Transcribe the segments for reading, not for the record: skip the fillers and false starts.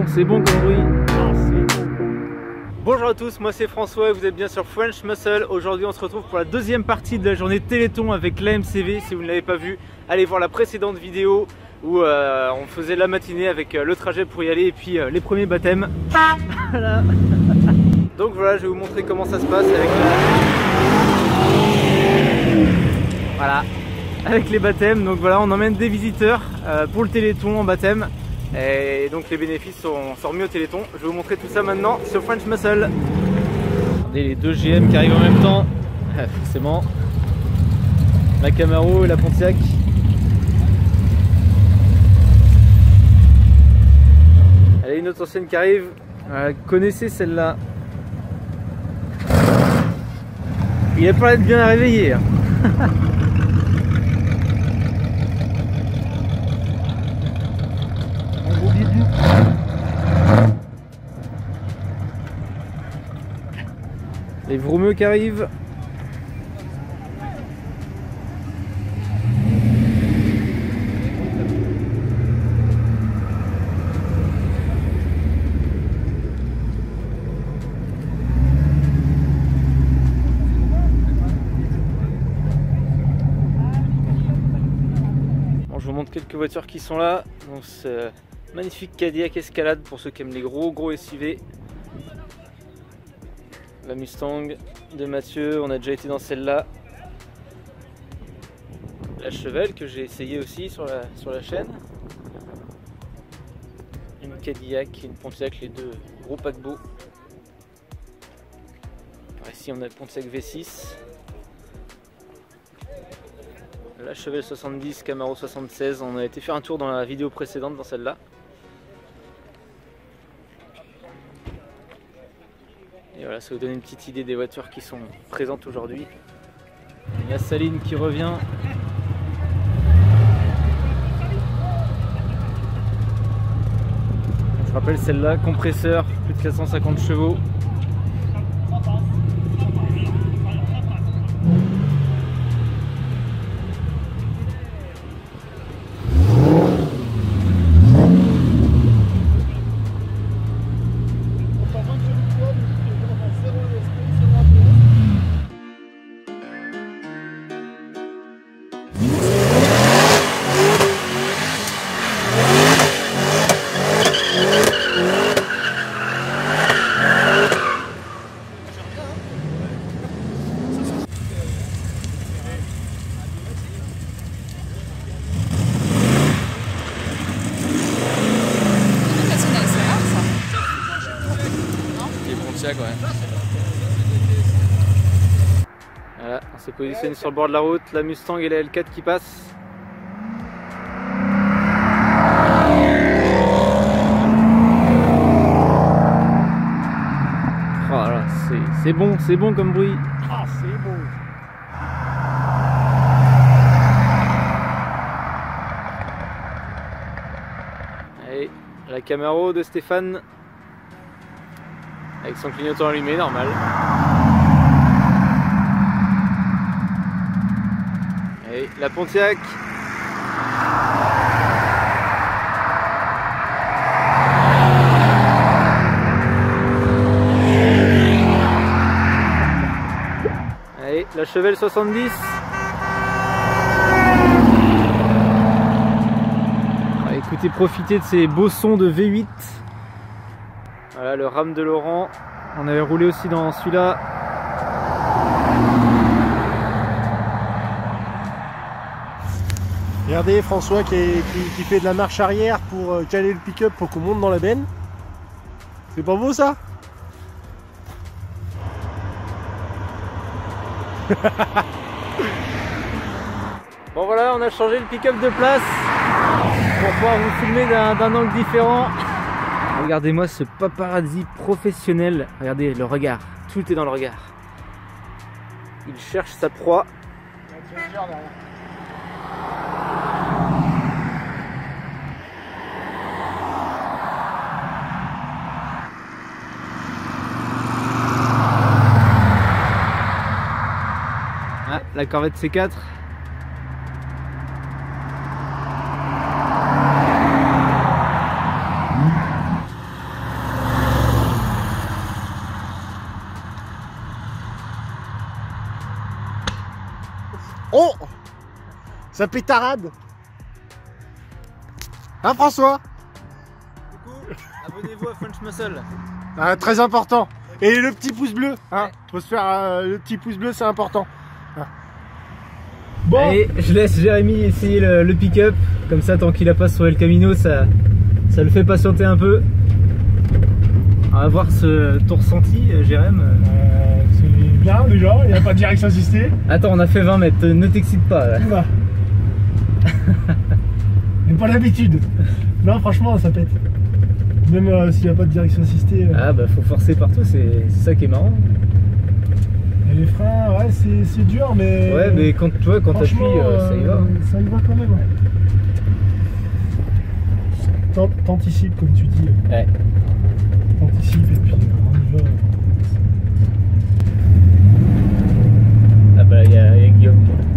c'est bon comme bruit. Bonjour à tous, moi c'est François et vous êtes bien sur French Muscle. Aujourd'hui on se retrouve pour la deuxième partie de la journée Téléthon avec l'AMCV. Si vous ne l'avez pas vu, allez voir la précédente vidéo où on faisait la matinée avec le trajet pour y aller et puis les premiers baptêmes. Voilà. Donc voilà, je vais vous montrer comment ça se passe avec voilà, avec les baptêmes. Donc voilà, on emmène des visiteurs pour le Téléthon en baptême. Et donc les bénéfices sont remis au Téléthon. Je vais vous montrer tout ça maintenant sur French Muscle. Regardez les deux GM qui arrivent en même temps. Forcément. La Camaro et la Pontiac. Allez, une autre ancienne qui arrive. Connaissez celle-là. Il a pas l'air de bien réveillé. Les vroumeux qui arrivent. Bon, je vous montre quelques voitures qui sont là. Donc, magnifique Cadillac Escalade pour ceux qui aiment les gros SUV. La Mustang de Mathieu, on a déjà été dans celle-là. La Chevelle que j'ai essayé aussi sur la chaîne. Une Cadillac et une Pontiac, les deux gros paquebots. Ici on a le Pontiac V6. La Chevelle 70, Camaro 76, on a été faire un tour dans la vidéo précédente dans celle-là. Et voilà, ça vous donne une petite idée des voitures qui sont présentes aujourd'hui. Il y a Saline qui revient. Je rappelle celle-là, compresseur, plus de 450 chevaux. Voilà, on s'est positionné sur le bord de la route, la Mustang et la L4 qui passent. Voilà, c'est bon comme bruit. Ah, c'est bon. Allez, la Camaro de Stéphane. Avec son clignotant allumé, normal. Et la Pontiac. Allez, la Chevelle 70. Écoutez, profitez de ces beaux sons de V8. Voilà le Ram de Laurent, on avait roulé aussi dans celui-là. Regardez François qui fait de la marche arrière pour caler le pick-up pour qu'on monte dans la benne. C'est pas beau ça? Bon voilà, on a changé le pick-up de place pour pouvoir vous filmer d'un angle différent. Regardez-moi ce paparazzi professionnel, regardez le regard, tout est dans le regard. Il cherche sa proie. Ah, la Corvette C4. Oh, ça pétarade. Hein François? Abonnez-vous à French Muscle. Ah, très important. Et le petit pouce bleu, hein. Faut se faire le petit pouce bleu, c'est important. Ah. Bon. Allez, je laisse Jérémy essayer le pick-up. Comme ça, tant qu'il a pas sur El Camino, ça le fait patienter un peu. On va voir ton ressenti, Jérémy. C'est bien déjà, il n'y a pas de direction assistée. Attends, on a fait 20 mètres, ne t'excite pas là. Bah. Mais pas l'habitude. Non, franchement, ça pète. Même s'il n'y a pas de direction assistée. Ah bah faut forcer partout, c'est ça qui est marrant. Et les freins, ouais, c'est dur, mais. Ouais, mais quand tu vois, quand t'appuies, ça y va. Ça y va quand même. T'anticipes, comme tu dis. Ouais. T'anticipes et puis on y va. Ah bah il y a Guillaume.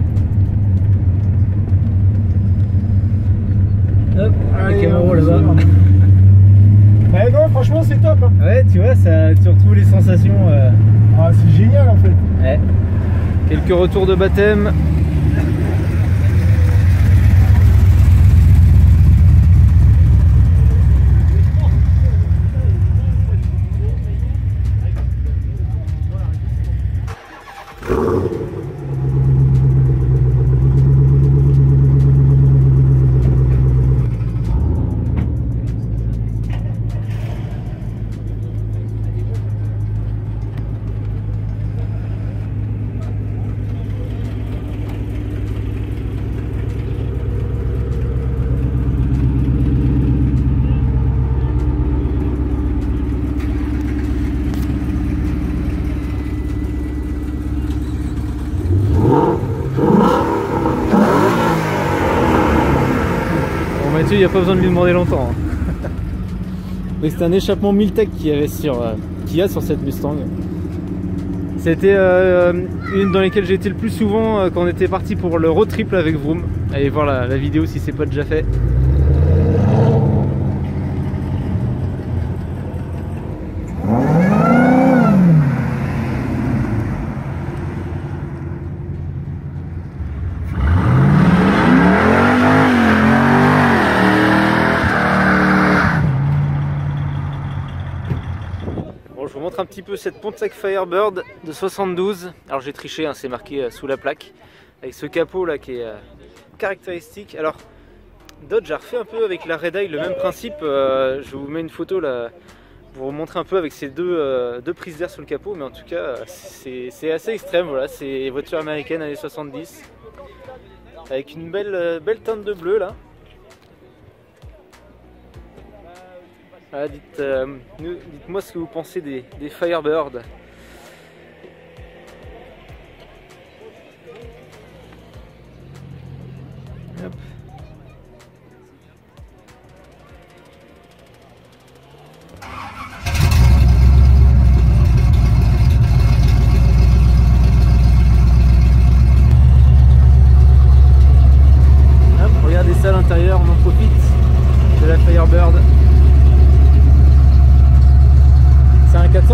Hop, le Camaro là-bas. Ouais, non, franchement, c'est top. Hein. Ouais, tu vois, tu retrouves les sensations. Ah, c'est génial en fait. Ouais. Quelques retours de baptême. Mathieu, il n'y a pas besoin de lui demander longtemps. Hein. C'est un échappement Miltech qu'il y a sur cette Mustang. C'était une dans lesquelles j'ai été le plus souvent quand on était parti pour le road trip avec Vroom. Allez voir la vidéo si c'est pas déjà fait. Je vous montre un petit peu cette Pontiac Firebird de 72. Alors j'ai triché, hein, c'est marqué sous la plaque. Avec ce capot là qui est caractéristique. Alors Dodge a refait un peu avec la Red Eye le même principe. Je vous mets une photo là pour vous montrer un peu avec ces deux prises d'air sur le capot. Mais en tout cas c'est assez extrême. Voilà, c'est voiture américaine années 70. Avec une belle teinte de bleu là. Ah, dites-moi ce que vous pensez des Firebird. Hop. Hop, regardez ça à l'intérieur, on en profite de la Firebird. C'est un 400 ?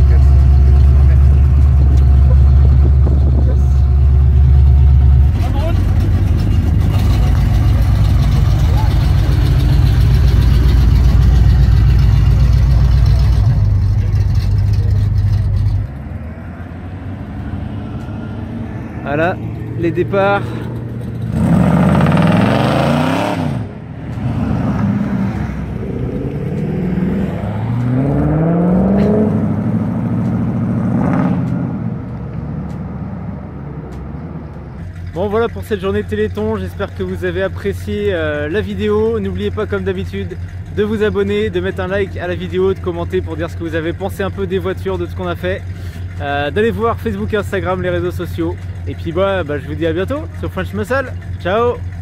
Voilà, les départs. Bon voilà pour cette journée de Téléthon, j'espère que vous avez apprécié la vidéo. N'oubliez pas comme d'habitude de vous abonner, de mettre un like à la vidéo, de commenter pour dire ce que vous avez pensé un peu des voitures, de ce qu'on a fait. D'aller voir Facebook et Instagram, les réseaux sociaux. Et puis je vous dis à bientôt sur French Muscle. Ciao!